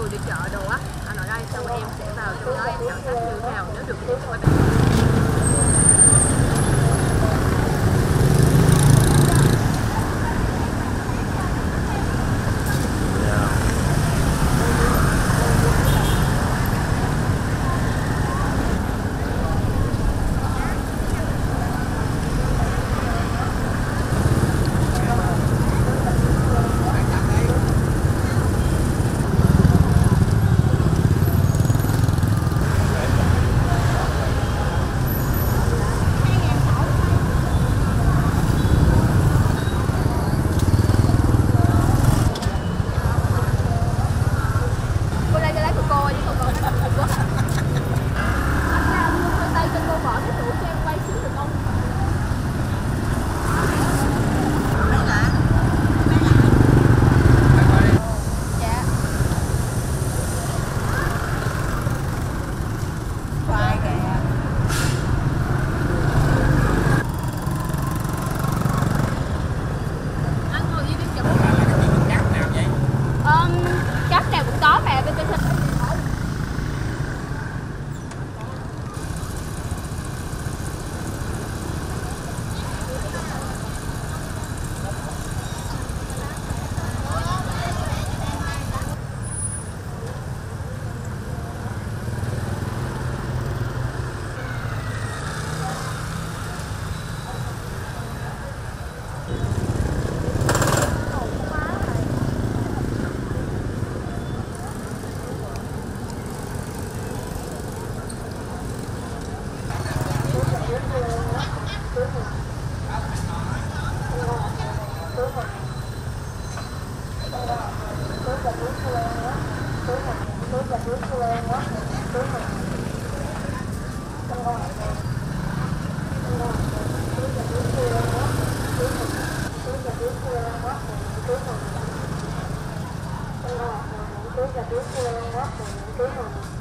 người đi chợ đồ á, anh ở đây xong em sẽ vào trong đó em khảo sát như thế nào nếu được thì quay về. Cáp nào cũng có mà bên bên Hãy subscribe cho kênh Ghiền Mì Gõ để không bỏ lỡ những video hấp dẫn.